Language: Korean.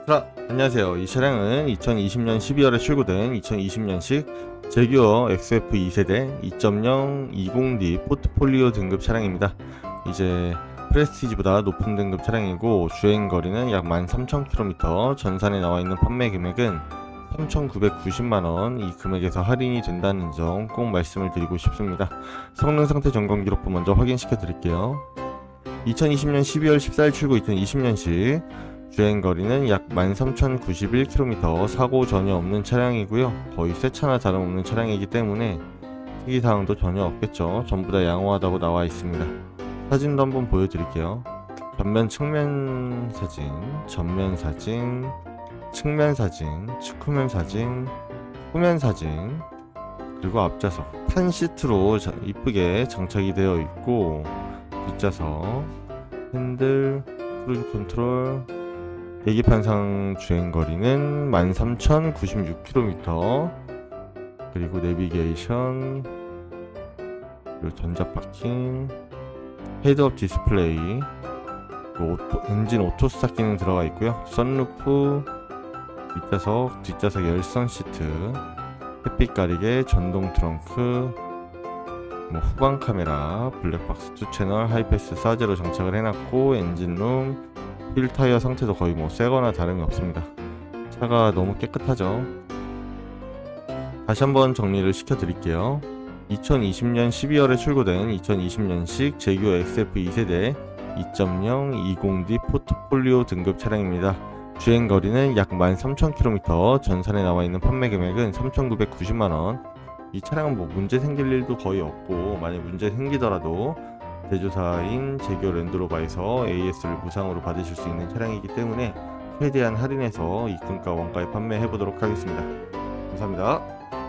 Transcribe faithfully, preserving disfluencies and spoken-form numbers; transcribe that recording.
자, 안녕하세요. 이 차량은 이천이십 년 십이월에 출고된 이천이십 년식 제규어 엑스에프 이 세대 이 점 영 이십 디 포트폴리오 등급 차량입니다. 이제 프레스티지보다 높은 등급 차량이고 주행거리는 약 만 삼천 킬로미터, 전산에 나와있는 판매 금액은 삼천구백구십만 원, 이 금액에서 할인이 된다는 점 꼭 말씀을 드리고 싶습니다. 성능 상태 점검 기록부 먼저 확인시켜 드릴게요. 이천이십 년 십이월 십사일 출고 이천이십 년식 주행거리는 약 만 삼천구십일 킬로미터, 사고 전혀 없는 차량이고요. 거의 새 차나 다름없는 차량이기 때문에 특이사항도 전혀 없겠죠. 전부 다 양호하다고 나와 있습니다. 사진도 한번 보여드릴게요. 전면 측면 사진, 전면 사진, 측면 사진, 측후면 사진, 후면 사진, 그리고 앞좌석 탄 시트로 이쁘게 장착이 되어 있고, 뒷좌석, 핸들, 크루즈 컨트롤, 계기판상 주행거리는 만 삼천구십육 킬로미터, 그리고 내비게이션, 그리고 전자파킹, 헤드업 디스플레이, 오토, 엔진 오토 스타트 기능 들어가 있고요. 선루프, 뒷좌석, 뒷좌석 열선 시트, 햇빛 가리개, 전동 트렁크, 뭐 후방 카메라, 블랙박스 이 채널, 하이패스 사제로 장착을 해놨고, 엔진룸, 휠 타이어 상태도 거의 뭐 새거나 다름이 없습니다. 차가 너무 깨끗하죠. 다시 한번 정리를 시켜 드릴게요. 이천이십 년 십이월에 출고된 이천이십 년식 제규어 엑스에프 이 세대 이 점 영 이십 디 포트폴리오 등급 차량입니다. 주행거리는 약 만 삼천 킬로미터, 전산에 나와있는 판매 금액은 삼천구백구십만 원. 이 차량은 뭐 문제 생길 일도 거의 없고, 만약 문제 생기더라도 제조사인 제규어 랜드로버에서 에이에스를 무상으로 받으실 수 있는 차량이기 때문에 최대한 할인해서 입금가 원가에 판매해 보도록 하겠습니다. 감사합니다.